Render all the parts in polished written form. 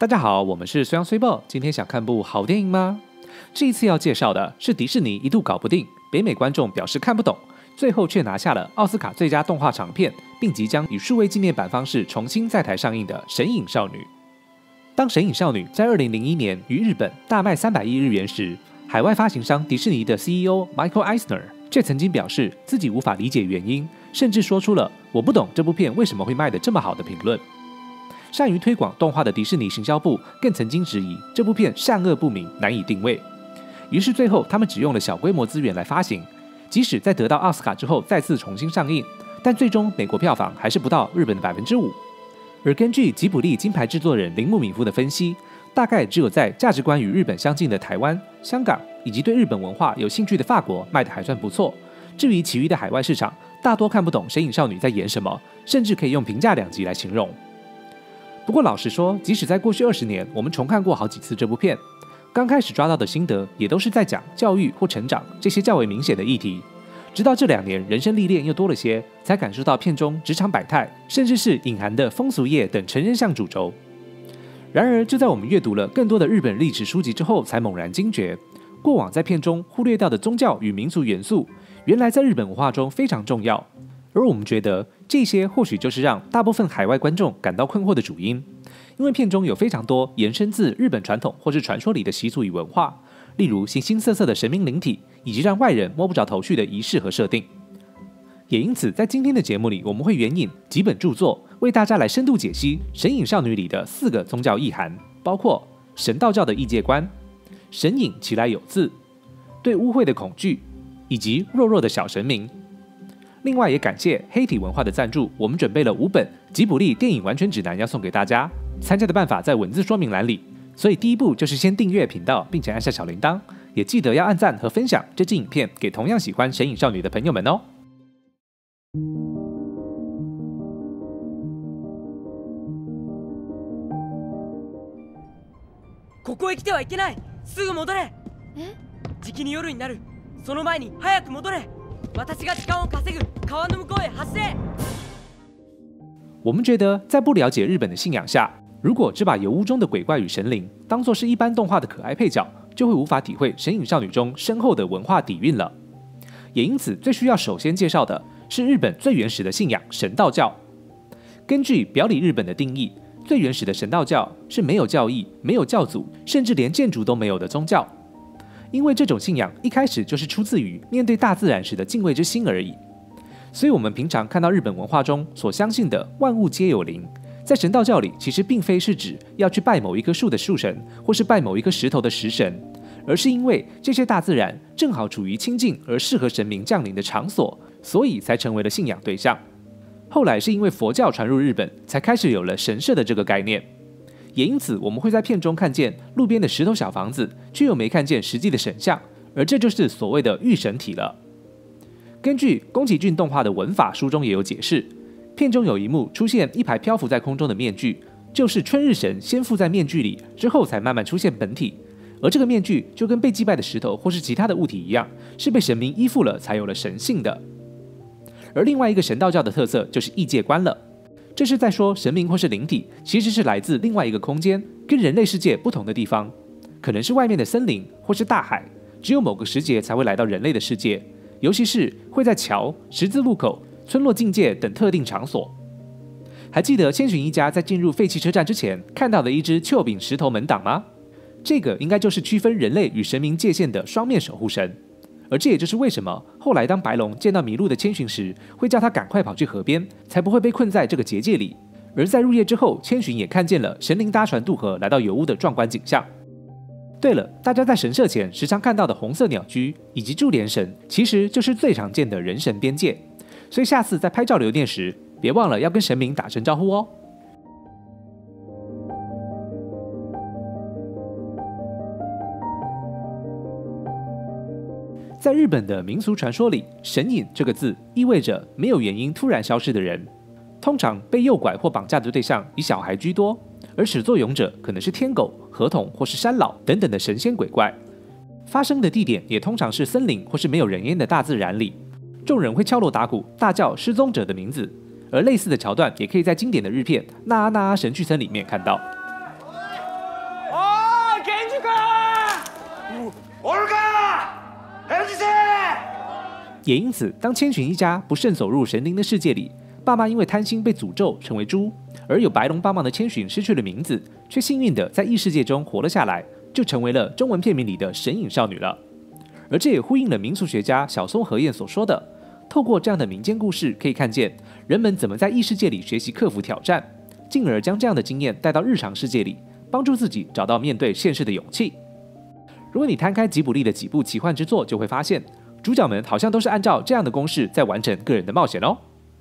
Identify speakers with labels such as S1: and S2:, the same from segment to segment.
S1: 大家好，我们是虽阳虽报，今天想看部好电影吗？这一次要介绍的是迪士尼一度搞不定，北美观众表示看不懂，最后却拿下了奥斯卡最佳动画长片，并即将以数位纪念版方式重新在台上映的《神隐少女》。当《神隐少女》在2001年于日本大卖300亿日元时，海外发行商迪士尼的 CEO Michael Eisner 却曾经表示自己无法理解原因，甚至说出了“我不懂这部片为什么会卖得这么好”的评论。善于推广动画的迪士尼行销部更曾经质疑这部片善恶不明，难以定位。于是最后他们只用了小规模资源来发行，即使在得到奥斯卡之后再次重新上映，但最终美国票房还是不到日本的5%。而根据吉卜力金牌制作人铃木敏夫的分析，大概只有在价值观与日本相近的台湾、香港以及对日本文化有兴趣的法国卖得还算不错。至于其余的海外市场，大多看不懂《神隐少女》在演什么，甚至可以用评价2级来形容。不过老实说，即使在过去20年，我们重看过好几次这部片，刚开始抓到的心得也都是在讲教育或成长这些较为明显的议题。直到这2年人生历练又多了些，才感受到片中职场百态，甚至是隐含的风俗业等成人向主轴。然而，就在我们阅读了更多的日本历史书籍之后，才猛然惊觉，过往在片中忽略掉的宗教与民俗元素，原来在日本文化中非常重要。而我们觉得这些或许就是让大部分海外观众感到困惑的主因，因为片中有非常多延伸自日本传统或是传说里的习俗与文化，例如形形色色的神明灵体，以及让外人摸不着头绪的仪式和设定。也因此，在今天的节目里，我们会援引几本著作，为大家来深度解析《神隐少女》里的4个宗教意涵，包括神道教的异界观、神隐其来有自、对污秽的恐惧，以及弱弱的小神明。另外也感谢黑体文化的赞助，我们准备了5本吉卜力电影完全指南要送给大家，参加的办法在文字说明栏里。所以第一步就是先订阅频道，并且按下小铃铛，也记得要按赞和分享这支影片给同样喜欢神隐少女的朋友们哦。
S2: ここへ来てはいけない。すぐ戻れ。じきに夜になる。その前に早く戻れ。私が時間を稼ぐ。川の向こうへ走れ。
S1: 我们觉得，在不了解日本的信仰下，如果只把油屋中的鬼怪与神灵当作是一般动画的可爱配角，就会无法体会《神隐少女》中深厚的文化底蕴了。也因此，最需要首先介绍的是日本最原始的信仰——神道教。根据表里日本的定义，最原始的神道教是没有教义、没有教祖，甚至连建筑都没有的宗教。因为这种信仰一开始就是出自于面对大自然时的敬畏之心而已。所以我们平常看到日本文化中所相信的万物皆有灵，在神道教里其实并非是指要去拜某一棵树的树神，或是拜某一颗石头的石神，而是因为这些大自然正好处于清净而适合神明降临的场所，所以才成为了信仰对象。后来是因为佛教传入日本，才开始有了神社的这个概念。也因此我们会在片中看见路边的石头小房子，却又没看见实际的神像，而这就是所谓的御神体了。根据宫崎骏动画的文法书中也有解释，片中有一幕出现一排漂浮在空中的面具，就是春日神先附在面具里，之后才慢慢出现本体。而这个面具就跟被祭拜的石头或是其他的物体一样，是被神明依附了才有了神性的。而另外一个神道教的特色就是异界观了，这是在说神明或是灵体其实是来自另外一个空间，跟人类世界不同的地方，可能是外面的森林或是大海，只有某个时节才会来到人类的世界，尤其是会在桥、十字路口、村落境界等特定场所。还记得千寻一家在进入废弃车站之前看到的一只丘柄石头门挡吗？这个应该就是区分人类与神明界限的双面守护神。而这也就是为什么后来当白龙见到迷路的千寻时，会叫他赶快跑去河边，才不会被困在这个结界里。而在入夜之后，千寻也看见了神灵搭船渡河来到油屋的壮观景象。对了，大家在神社前时常看到的红色鸟居以及柱连神，其实就是最常见的人神边界。所以下次在拍照留念时，别忘了要跟神明打声招呼哦。在日本的民俗传说里，神隐这个字意味着没有原因突然消失的人，通常被诱拐或绑架的对象以小孩居多，而始作俑者可能是天狗、河童或是山老等等的神仙鬼怪。发生的地点也通常是森林或是没有人烟的大自然里，众人会敲锣打鼓，大叫失踪者的名字。而类似的桥段也可以在经典的日片《那阿那阿神去村》里面看到。 也因此，当千寻一家不慎走入神灵的世界里，爸妈因为贪心被诅咒成为猪，而有白龙帮忙的千寻失去了名字，却幸运的在异世界中活了下来，就成为了中文片名里的神隐少女了。而这也呼应了民俗学家小松和彦所说的，透过这样的民间故事，可以看见人们怎么在异世界里学习克服挑战，进而将这样的经验带到日常世界里，帮助自己找到面对现实的勇气。如果你摊开吉卜力的几部奇幻之作，就会发现主角们好像都是按照这样的公式在完成个人的冒险哦。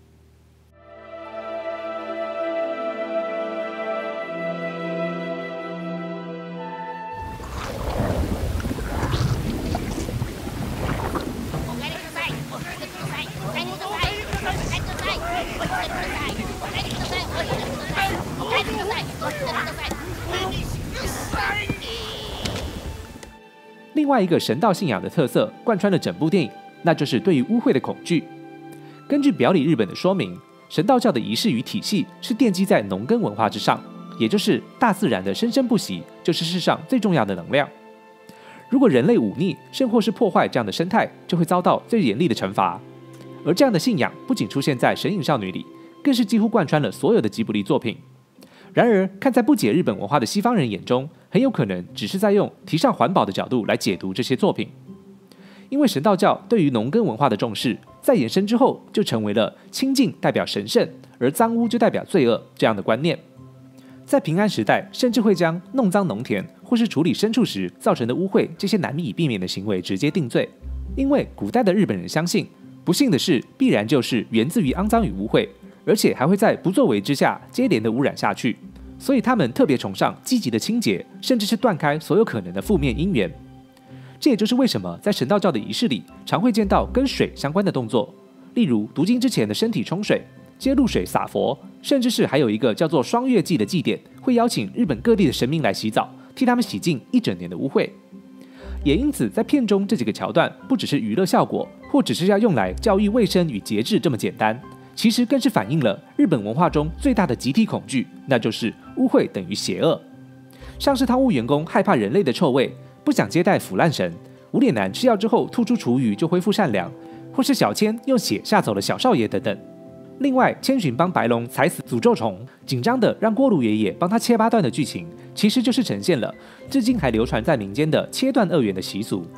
S1: 另外一个神道信仰的特色贯穿了整部电影，那就是对于污秽的恐惧。根据表里日本的说明，神道教的仪式与体系是奠基在农耕文化之上，也就是大自然的生生不息就是世上最重要的能量。如果人类忤逆甚或是破坏这样的生态，就会遭到最严厉的惩罚。而这样的信仰不仅出现在《神隐少女》里，更是几乎贯穿了所有的吉卜力作品。然而，看在不解日本文化的西方人眼中，很有可能只是在用提倡环保的角度来解读这些作品。因为神道教对于农耕文化的重视，在衍生之后就成为了清净代表神圣，而脏污就代表罪恶这样的观念。在平安时代，甚至会将弄脏农田或是处理牲畜时造成的污秽这些难以避免的行为直接定罪。因为古代的日本人相信，不幸的事必然就是源自于肮脏与污秽，而且还会在不作为之下接连的污染下去，所以他们特别崇尚积极的清洁，甚至是断开所有可能的负面因缘。这也就是为什么在神道教的仪式里，常会见到跟水相关的动作，例如读经之前的身体冲水、接露水洒佛，甚至是还有一个叫做双月祭的祭典，会邀请日本各地的神明来洗澡，替他们洗净一整年的污秽。也因此，在片中这几个桥段，不只是娱乐效果，或只是要用来教育卫生与节制这么简单，其实更是反映了日本文化中最大的集体恐惧，那就是污秽等于邪恶。像是汤屋员工害怕人类的臭味，不想接待腐烂神；无脸男吃药之后吐出厨余就恢复善良，或是小千用血吓走了小少爷等等。另外，千寻帮白龙踩死诅咒虫，紧张的让锅炉爷爷帮他切八段的剧情，其实就是呈现了至今还流传在民间的切断恶缘的习俗。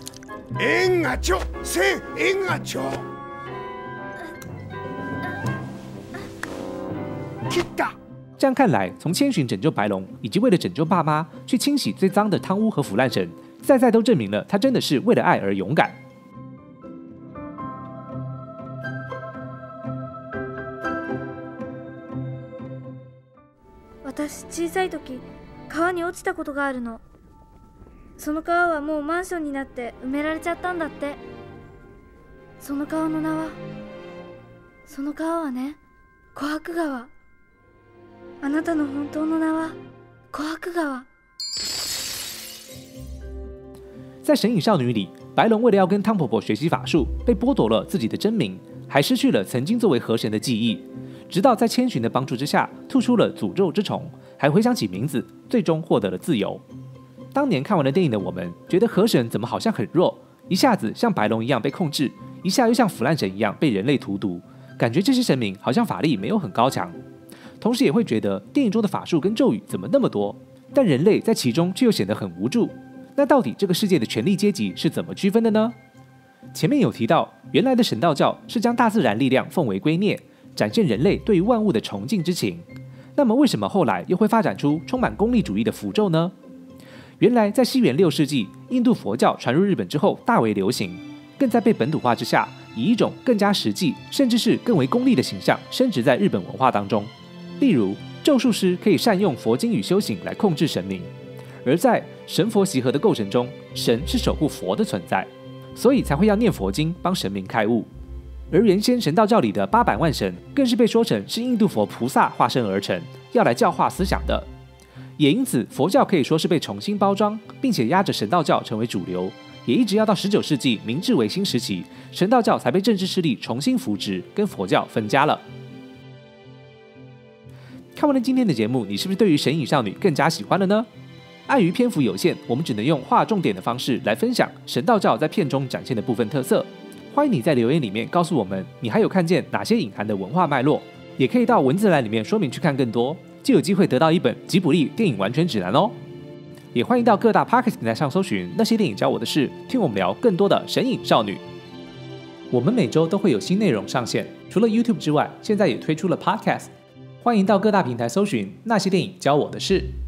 S1: 这样看来，从千寻拯救白龙，以及为了拯救爸妈去清洗最脏的汤屋和腐烂神，再再都证明了他真的是为了爱而勇敢。
S3: 私小さい時川に落ちたことがあるの。その川はもうマンションになって埋められちゃったんだって。その川の名はね、琥珀川。あなたの本当の名は琥珀川。
S1: 在《神隐少女》里，白龙为了要跟汤婆婆学习法术，被剥夺了自己的真名，还失去了曾经作为河神的记忆。直到在千寻的帮助之下，吐出了诅咒之虫，还回想起名字，最终获得了自由。当年看完了电影的我们，觉得河神怎么好像很弱，一下子像白龙一样被控制，一下又像腐烂神一样被人类荼毒，感觉这些神明好像法力没有很高强。同时也会觉得电影中的法术跟咒语怎么那么多，但人类在其中却又显得很无助。那到底这个世界的权力阶级是怎么区分的呢？前面有提到，原来的神道教是将大自然力量奉为圭臬，展现人类对于万物的崇敬之情。那么为什么后来又会发展出充满功利主义的符咒呢？原来在西元6世纪，印度佛教传入日本之后大为流行，更在被本土化之下，以一种更加实际，甚至是更为功利的形象深植在日本文化当中。例如，咒术师可以善用佛经与修行来控制神明，而在神佛习合的构成中，神是守护佛的存在，所以才会要念佛经帮神明开悟。而原先神道教里的800万神，更是被说成是印度佛菩萨化身而成，要来教化思想的。也因此，佛教可以说是被重新包装，并且压着神道教成为主流，也一直要到19世纪明治维新时期，神道教才被政治势力重新扶植，跟佛教分家了。看完了今天的节目，你是不是对于神隐少女更加喜欢了呢？ 碍于篇幅有限，我们只能用划重点的方式来分享神道教在片中展现的部分特色。欢迎你在留言里面告诉我们，你还有看见哪些隐含的文化脉络，也可以到文字栏里面说明去看更多，就有机会得到一本吉卜力电影完全指南哦。也欢迎到各大 Podcast 平台上搜寻那些电影教我的事，听我们聊更多的神隐少女。我们每周都会有新内容上线，除了 YouTube 之外，现在也推出了 Podcast， 欢迎到各大平台搜寻那些电影教我的事。